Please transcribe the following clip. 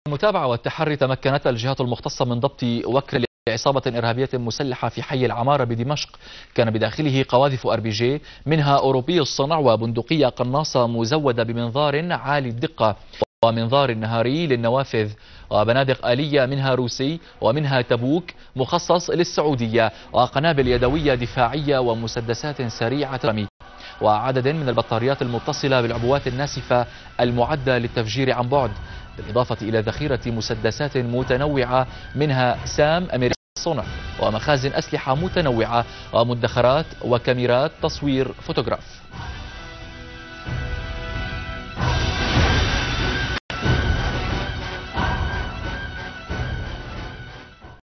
المتابعة والتحري تمكنت الجهات المختصة من ضبط وكر لعصابة إرهابية مسلحة في حي العمارة بدمشق، كان بداخله قواذف RPG منها أوروبي الصنع وبندقية قناصة مزودة بمنظار عالي الدقة ومنظار نهاري للنوافذ، وبنادق آلية منها روسي ومنها تبوك مخصص للسعودية، وقنابل يدوية دفاعية ومسدسات سريعة الرمي، وعدد من البطاريات المتصلة بالعبوات الناسفة المعدة للتفجير عن بعد، بالإضافة إلى ذخيرة مسدسات متنوعة منها سام أمريكي الصنع، ومخازن أسلحة متنوعة ومدخرات وكاميرات تصوير فوتوغراف.